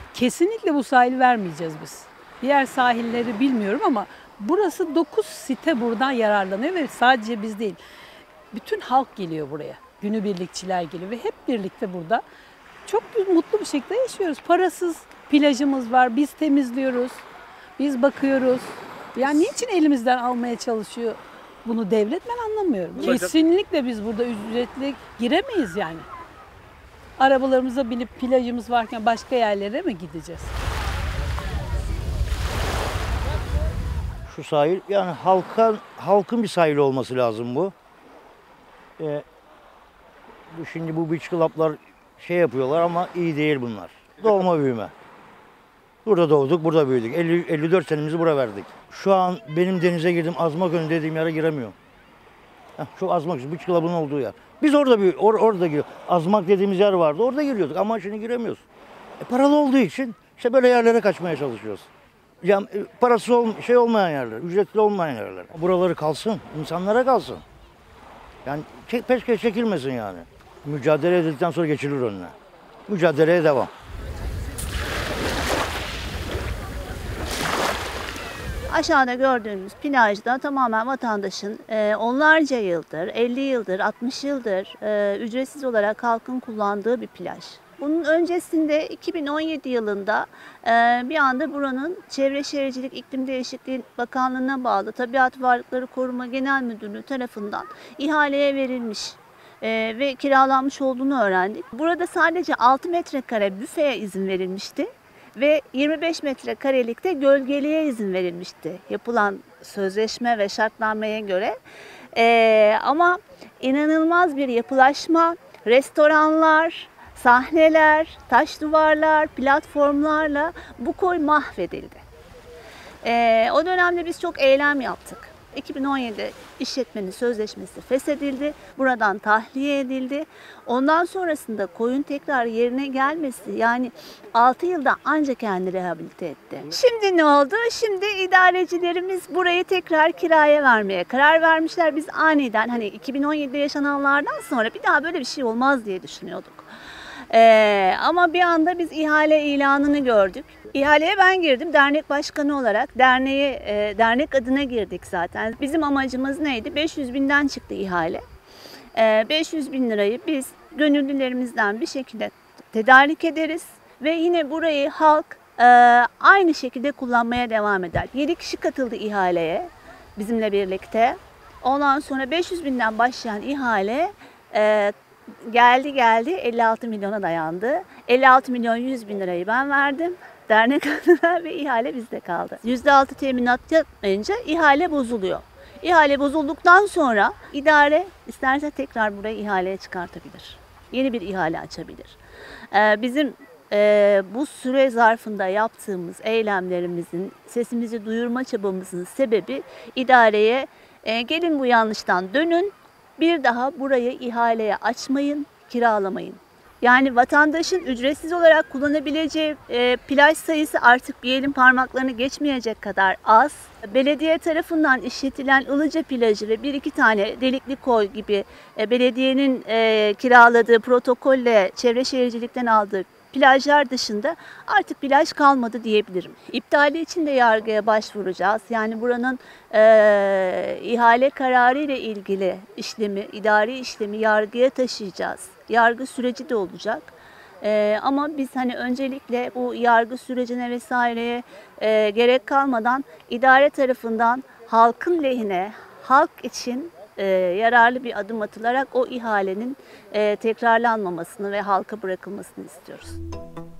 Kesinlikle bu sahili vermeyeceğiz biz. Diğer sahilleri bilmiyorum ama burası 9 site buradan yararlanıyor ve sadece biz değil. Bütün halk geliyor buraya. Günübirlikçiler geliyor ve hep birlikte burada çok mutlu bir şekilde yaşıyoruz. Parasız plajımız var, biz temizliyoruz, biz bakıyoruz. Yani niçin elimizden almaya çalışıyor bunu devlet, ben anlamıyorum. Kesinlikle biz burada ücretli giremeyiz yani. Arabalarımıza binip plajımız varken başka yerlere mi gideceğiz? Şu sahil yani halkın bir sahili olması lazım bu. Şimdi bu beach club'lar şey yapıyorlar ama iyi değil bunlar. Doğma büyüme. Burada doğduk, burada büyüdük. 54 senemizi buraya verdik. Şu an benim denize girdim, Azmakönü dediğim yere giremiyorum. Şu Azmak, beach club'ın olduğu yer. Biz orada giriyor. Azmak dediğimiz yer vardı, orada giriyorduk ama şimdi giremiyoruz. Paralı olduğu için işte böyle yerlere kaçmaya çalışıyoruz. Yani parası olmayan yerler, ücretli olmayan yerler. Buraları kalsın, insanlara kalsın. Yani peşkeş çekilmesin yani. Mücadele edildikten sonra geçilir önüne. Mücadeleye devam. Aşağıda gördüğünüz plajda tamamen vatandaşın onlarca yıldır, 50 yıldır, 60 yıldır ücretsiz olarak halkın kullandığı bir plaj. Bunun öncesinde 2017 yılında bir anda buranın Çevre Şehircilik İklim Değişikliği Bakanlığı'na bağlı Tabiat Varlıkları Koruma Genel Müdürlüğü tarafından ihaleye verilmiş ve kiralanmış olduğunu öğrendik. Burada sadece 6 metrekare büfeye izin verilmişti ve 25 metrekarelikte gölgeliğe izin verilmişti yapılan sözleşme ve şartnameye göre. Ama inanılmaz bir yapılaşma, restoranlar, sahneler, taş duvarlar, platformlarla bu koy mahvedildi. O dönemde biz çok eylem yaptık. 2017 işletmenin sözleşmesi feshedildi, buradan tahliye edildi. Ondan sonrasında koyun tekrar yerine gelmesi, yani 6 yılda ancak kendini rehabilite etti. Şimdi ne oldu? Şimdi idarecilerimiz burayı tekrar kiraya vermeye karar vermişler. Biz aniden hani 2017'de yaşananlardan sonra bir daha böyle bir şey olmaz diye düşünüyorduk. Ama bir anda biz ihale ilanını gördük. İhaleye ben girdim dernek başkanı olarak. Dernek adına girdik zaten. Bizim amacımız neydi? 500 binden çıktı ihale. 500 bin lirayı biz gönüllülerimizden bir şekilde tedarik ederiz. Ve yine burayı halk aynı şekilde kullanmaya devam eder. 7 kişi katıldı ihaleye bizimle birlikte. Ondan sonra 500 binden başlayan ihale geldi 56 milyona dayandı. 56 milyon 100 bin lirayı ben verdim dernek adına ve ihale bizde kaldı. %6 teminat yapmayınca ihale bozuluyor. İhale bozulduktan sonra idare isterse tekrar burayı ihaleye çıkartabilir. Yeni bir ihale açabilir. Bizim bu süre zarfında yaptığımız eylemlerimizin, sesimizi duyurma çabamızın sebebi idareye gelin bu yanlıştan dönün. Bir daha burayı ihaleye açmayın, kiralamayın. Yani vatandaşın ücretsiz olarak kullanabileceği plaj sayısı artık bir elin parmaklarını geçmeyecek kadar az. Belediye tarafından işletilen Ilıca plajı ve bir iki tane Delikli Koy gibi belediyenin kiraladığı protokolle Çevre Şehircilik'ten aldığı plajlar dışında artık plaj kalmadı diyebilirim. İptali için de yargıya başvuracağız. Yani buranın ihale kararı ile ilgili işlemi, idari işlemi yargıya taşıyacağız. Yargı süreci de olacak. Ama biz hani öncelikle bu yargı sürecine vesaireye gerek kalmadan idare tarafından halkın lehine, halk için yararlı bir adım atılarak o ihalenin tekrarlanmamasını ve halka bırakılmasını istiyoruz.